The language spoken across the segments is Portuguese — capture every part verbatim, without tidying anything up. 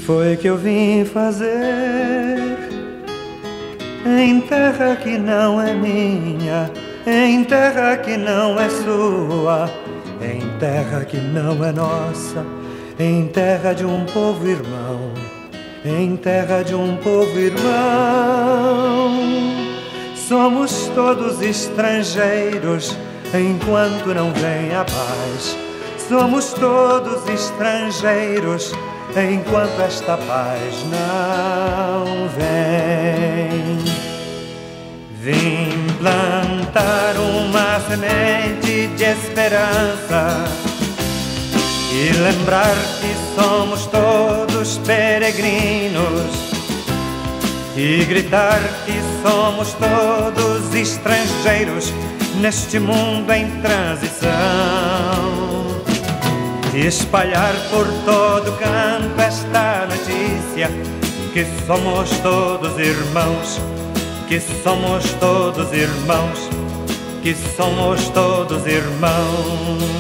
foi que eu vim fazer em terra que não é minha, em terra que não é sua, em terra que não é nossa, em terra de um povo irmão, em terra de um povo irmão. Somos todos estrangeiros enquanto não vem a paz. Somos todos estrangeiros enquanto esta paz não vem. Vim plantar uma semente de esperança e lembrar que somos todos peregrinos e gritar que somos todos estrangeiros neste mundo em transição, e espalhar por todo canto esta notícia que somos todos irmãos, que somos todos irmãos, que somos todos irmãos.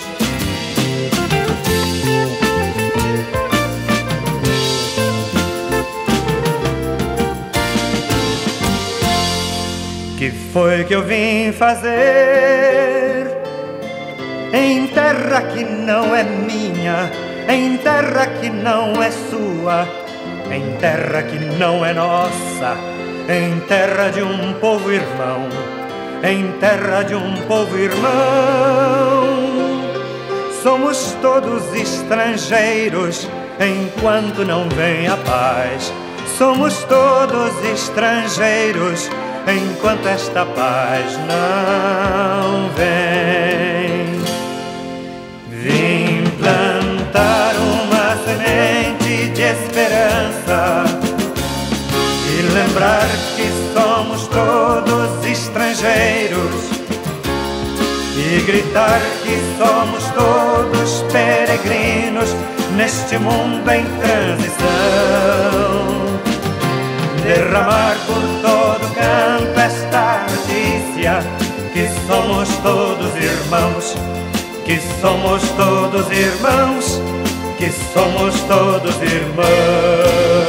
Que foi que eu vim fazer em terra que não é minha, em terra que não é sua, em terra que não é nossa, em terra de um povo irmão, em terra de um povo irmão. Somos todos estrangeiros enquanto não vem a paz. Somos todos estrangeiros enquanto esta paz não vem. Vim plantar uma semente de esperança e lembrar que somos todos estrangeiros e gritar que somos todos peregrinos neste mundo em transição. Derramar por todo canto esta notícia que somos todos irmãos, que somos todos irmãos, que somos todos irmãos.